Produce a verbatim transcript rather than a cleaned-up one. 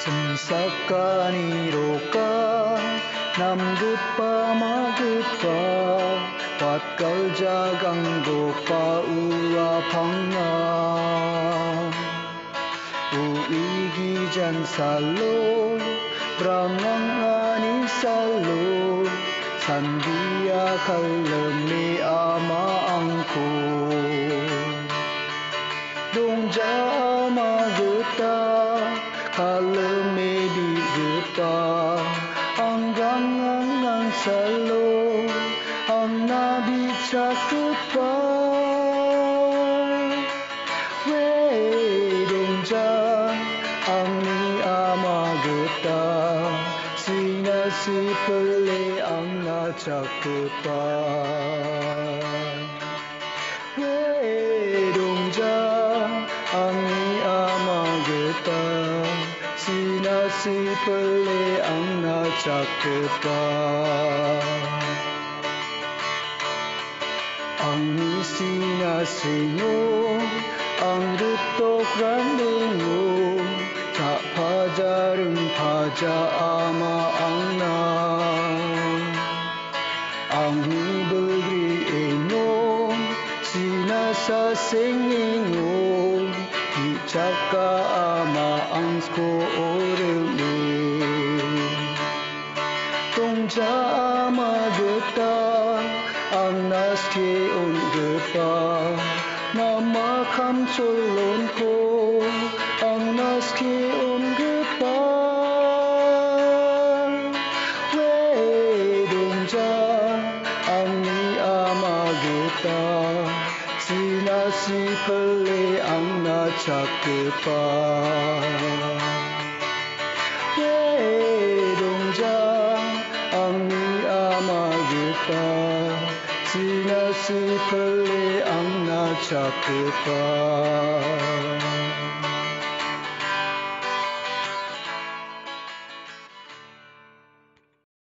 Sakaniroka namgutpa magutpa patkal jagang gopa uapangna uigi jan salo brangang ani salo sandia kaleme ama angko dongja maguta kaleme di guta anggang anggang salo ang nabi cakupa we dongja ang ni amaguta sinasi pele ang na cakupa we dongja ang ni amaguta sinasi pele ang na cakupa ang sinasingo ang dutok randengo tak pajareng paja ama ang na ang nibegri eno sinasasingingo icaka ama ang sko oreme tongja ama getah ang naske unggepa nama kam colon ko ang naske unggepa we dongja ang ni amageta sinasi pele ang nacakepa we dongja ang ni amageta sinasi pele ang nacakepa